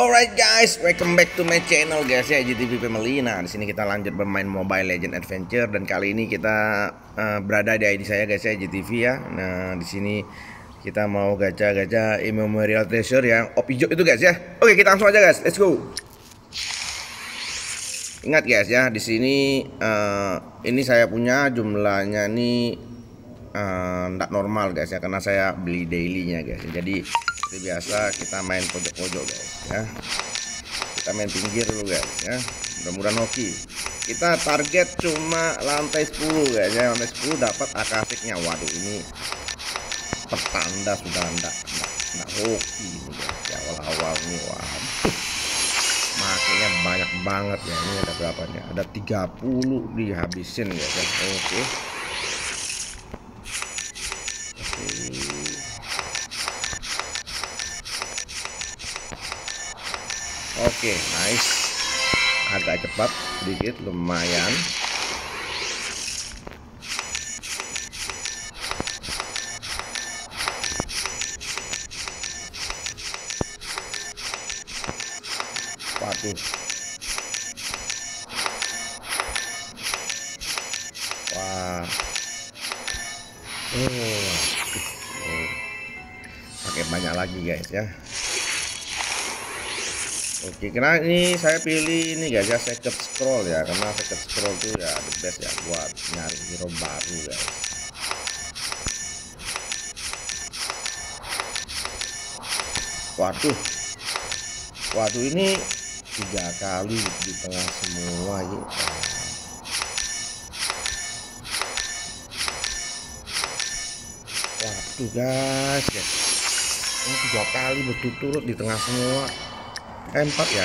Alright guys, welcome back to my channel guys ya, GTV Family. Nah, di sini kita lanjut bermain Mobile Legend Adventure dan kali ini kita berada di ID saya guys ya, GTV ya. Nah, di sini kita mau gacha-gacha Immemorial Treasure yang op hijau itu guys ya. Oke, kita langsung aja guys. Let's go. Ingat guys ya, di sini ini saya punya jumlahnya nih enggak normal guys ya, karena saya beli dailynya guys. Jadi seperti biasa kita main pojok-pojok guys ya. Kita main pinggir dulu guys ya. Mudah-mudahan hoki. Kita target cuma lantai 10 guys ya. Lantai 10 dapat akasiknya. Waduh, ini pertanda sudah enggak hoki ini guys. Ya, awal-awal nih waduh. Makanya banyak banget ya. Ini ada berapa nih? Ada 30 dihabisin guys ya. Oke. Oke, nice. Agak cepat sedikit, lumayan. Waduh. Wah. Pakai banyak lagi guys ya. Oke, karena ini saya pilih ini guys ya, second scroll ya, karena second scroll tuh ya the best ya buat nyari hero baru guys. Waduh ini 3 kali di tengah semua ya. Waduh guys, ini 3 kali berturut-turut di tengah semua. 4 ya.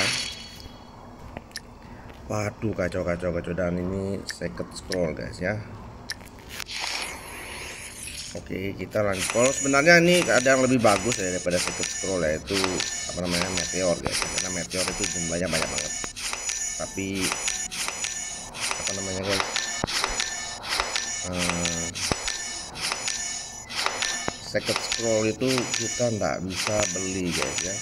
Waduh, kacau dan ini second scroll guys ya. Oke, kita lanjut. Kalau sebenarnya ini ada yang lebih bagus ya daripada second scroll, yaitu apa namanya, meteor guys, karena meteor itu jumlahnya banyak banget. Tapi apa namanya guys, second scroll itu kita nggak bisa beli guys ya.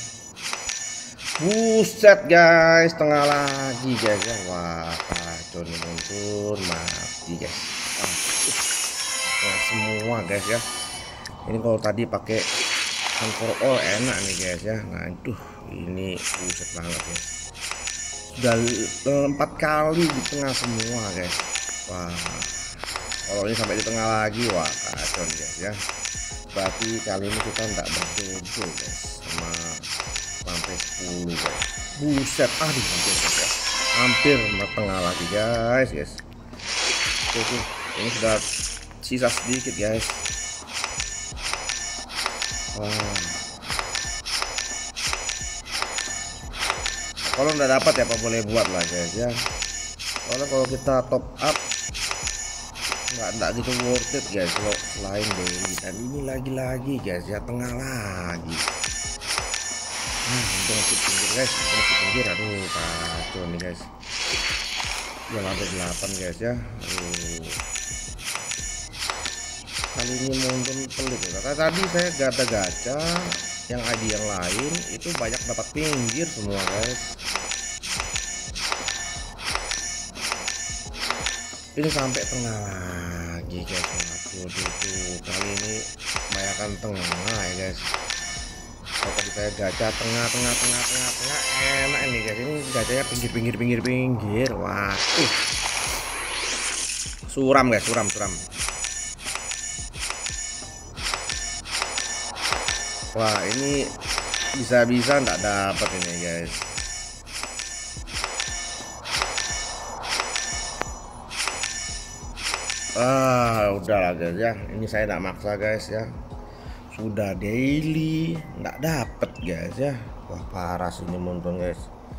Buset guys, tengah lagi guys ya. Wah, kacau nih, muncul mati guys. Tengah semua guys ya. Ini kalau tadi pakai Hunt for All enak nih guys ya. Nah itu ini buset banget ya. Sudah 4 kali di tengah semua guys. Wah, kalau ini sampai di tengah lagi, wah kacau nih guys ya. Berarti kali ini kita nggak berjodoh guys sama sampai 10 guys. Buset, aduh hampir tengah lagi guys. Oke, ini sudah sisa sedikit guys. Wah, kalau nggak dapat ya apa boleh buat lah guys ya. Soalnya kalau kita top up nggak gitu worth it guys kalau selain daily. Dan ini lagi guys ya, tengah lagi. Untung masih pinggir guys, aduh kacau nih guys. Udah lantai 8 guys ya. Aduh, kali ini mungkin pelit ya. Karena tadi saya gacha yang ID yang lain itu banyak dapat pinggir semua guys. Ini sampai tengah lagi guys. Waduh, kali ini kebanyakan tengah ya guys. Kalau tadi saya gacha tengah enak ini guys. Ini gachanya pinggir. Waduh, suram guys, suram. Wah, ini bisa nggak dapat ini guys. Udahlah guys ya. Ini saya nggak maksa guys ya. Sudah daily nggak dapet guys ya. Wah, parah sih ini muntun guys.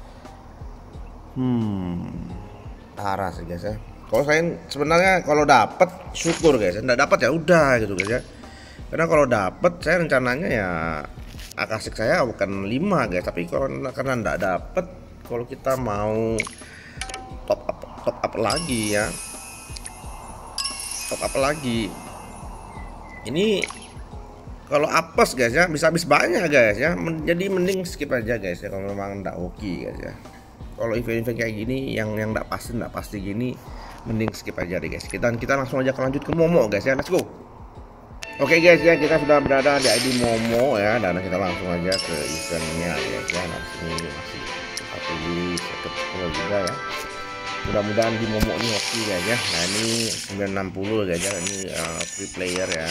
Parah sih guys ya. Kalau saya sebenarnya kalau dapet syukur guys, nggak dapet ya udah gitu guys ya. Karena kalau dapet saya rencananya ya akasik saya bukan 5 guys, tapi kalau karena nggak dapet, kalau kita mau top up lagi ya, top up lagi ini Kalau apes guys ya, bisa habis banyak guys ya. Jadi mending skip aja guys ya kalau memang nggak hoki guys ya. Kalau event-event kayak gini yang nggak pasti gini, mending skip aja deh guys. Kita langsung aja lanjut ke Momo guys ya. Let's go. Oke guys ya, kita sudah berada di ID Momo ya, dan kita langsung aja ke eventnya guys ya. Nah, sini masih kita pilih second scroll juga ya. Mudah-mudahan di Momo ini hoki guys ya. Nah ini 960 guys ya, ini free player ya.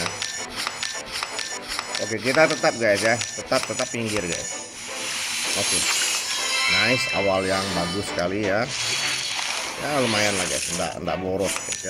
Oke, kita tetap guys ya, tetap pinggir guys. Oke, nice, awal yang bagus sekali ya. Ya lumayan lah guys, enggak boros guys ya.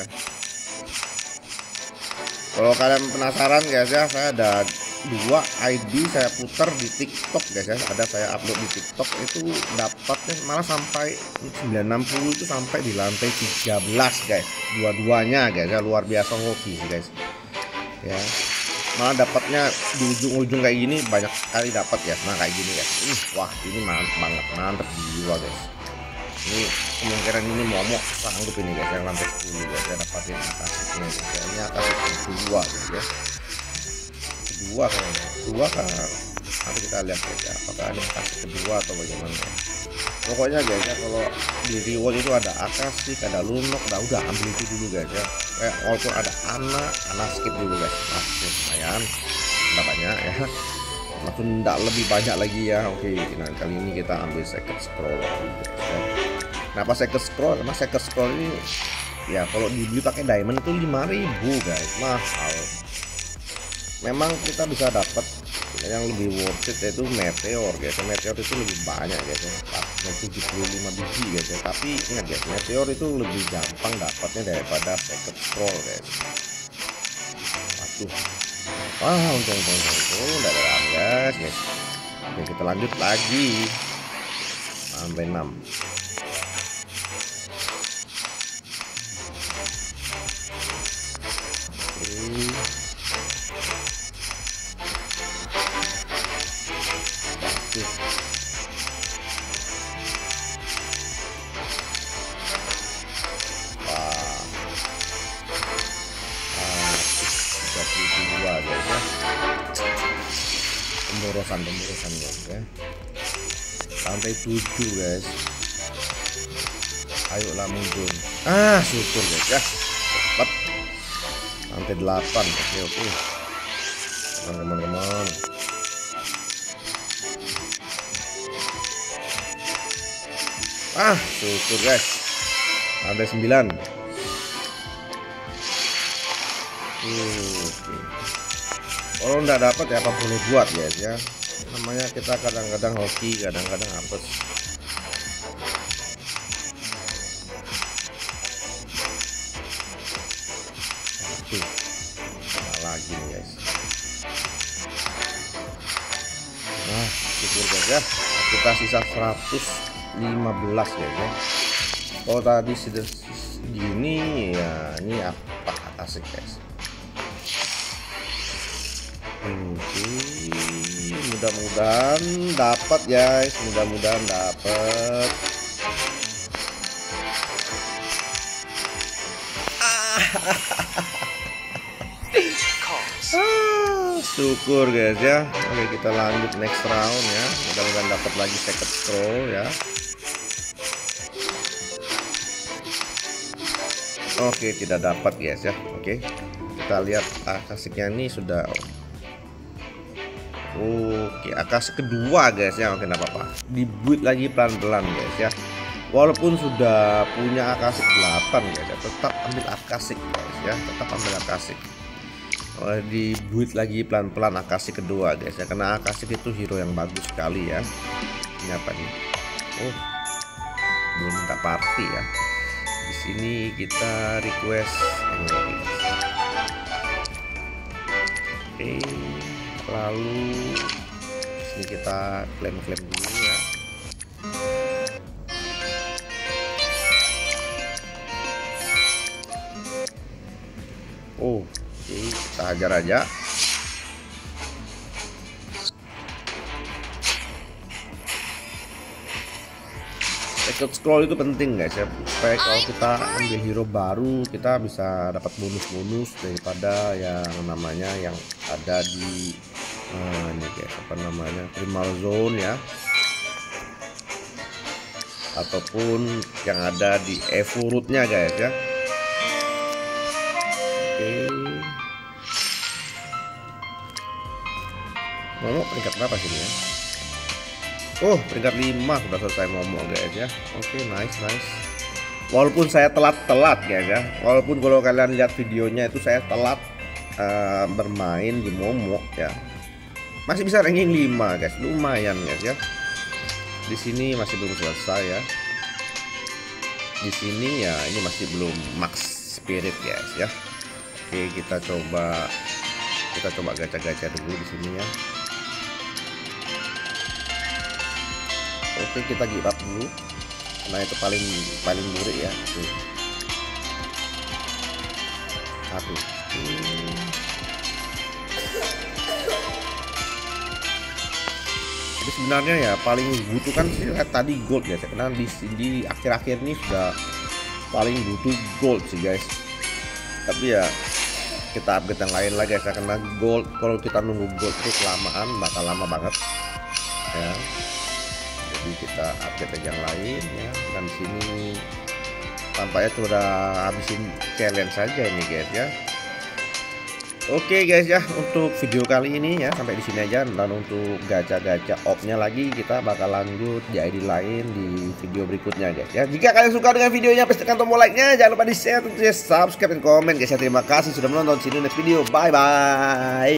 Kalau kalian penasaran guys ya, saya ada 2 ID saya putar di TikTok guys ya. Ada saya upload di TikTok itu dapatnya malah sampai 960 itu sampai di lantai 13 guys. Dua-duanya guys ya, luar biasa hoki guys. Ya. Malah dapatnya di ujung-ujung kayak gini banyak kali dapat ya. Nah kayak gini guys. Wah, ini mantap banget, mantap jiwa guys. Ini kemungkinan ini Momo sanggup ini guys yang lantai 10 guys ya, dapatin akasnya guys ya. Ini akasnya kedua guys ya, kedua kan nanti kita lihat guys ya, apakah ini akasnya kedua atau bagaimana ya. Pokoknya guys ya, kalau di reward itu ada akasik, ada lunok, udah ambil itu dulu guys ya. Kayak walaupun ada anak skip dulu guys. Nah lumayan nggak banyak ya, maksud nggak lebih banyak lagi ya. Oke, nah kali ini kita ambil second scroll gitu ya. Kenapa second scroll? Karena second scroll ini ya kalau dibeli pakai diamond itu 5.000 guys, mahal. Memang kita bisa dapat yang lebih worth it yaitu meteor guys. Meteor itu lebih banyak guys ya, 75 biji guys ya. Tapi ingat guys, meteor itu lebih gampang dapatnya daripada second scroll guys. Waduh, wah untung udah ada guys. Oke, kita lanjut lagi sampai 6. Pemborosan guys ya, sampai 7 guys. Ayolah muncul, syukur guys ya, cepat sampai 8. Oke teman-teman. Syukur guys, sampai 9. Oke. Kalau nggak dapat ya apa boleh buat guys ya, namanya kita kadang-kadang hoki, kadang-kadang apes. Oke, nah lagi nih guys. Nah syukur guys ya, kita sisa 115 guys ya. Oh tadi sudah gini ya, ini apa asik guys. Oke, mudah-mudahan dapat guys, mudah-mudahan dapat. Syukur guys ya. Oke, kita lanjut next round ya, mudah-mudahan dapat lagi second scroll ya. Oke, tidak dapat guys ya. Oke, kita lihat akasiknya ini sudah. Oke, akasik kedua guys ya. Oke, enggak apa-apa, dibuat lagi pelan-pelan guys ya. Walaupun sudah punya akasik 8 guys ya, tetap ambil akasik guys ya, tetap ambil akasik. Dibuat lagi pelan-pelan akasik kedua guys ya, karena akasik itu hero yang bagus sekali ya. Ini apa nih? Belum minta party ya. Di sini kita request ini guys. Oke, lalu ini kita klaim dulu ya. Oke, kita hajar aja. Second scroll itu penting guys ya, supaya kalau kita ambil hero baru kita bisa dapat bonus-bonus daripada yang namanya yang ada di Nah, ini guys, apa namanya, primal zone ya, ataupun yang ada di evo rootnya guys ya. Oke, Momo peringkat berapa sini ya? Oh, peringkat 5 sudah selesai Momo guys ya. Oke, nice. Walaupun saya telat guys ya, walaupun kalau kalian lihat videonya itu saya telat bermain di Momo ya, masih bisa ranking 5 guys, lumayan guys ya. Di sini masih belum selesai ya. Di sini ya ini masih belum max spirit guys ya. Oke, kita coba gacha-gacha dulu di sini ya. Oke, kita give up dulu karena itu paling murid ya. Aduh. Jadi sebenarnya ya paling butuhkan sih tadi gold guys, karena di akhir-akhir ini sudah paling butuh gold sih guys. Tapi ya kita upgrade yang lain lagi guys ya, karena gold kalau kita nunggu gold itu kelamaan, bakal lama banget ya. Jadi kita upgrade yang lain ya. Dan sini tampaknya sudah habisin challenge saja ini guys ya. Oke guys ya, untuk video kali ini ya sampai di sini aja. Dan untuk gacha-gacha opnya lagi kita bakal lanjut di ID lain di video berikutnya guys ya. Jika kalian suka dengan videonya, pastikan tombol like-nya, jangan lupa di share, tentunya subscribe dan komen guys ya. Terima kasih sudah menonton, see you next video, bye bye.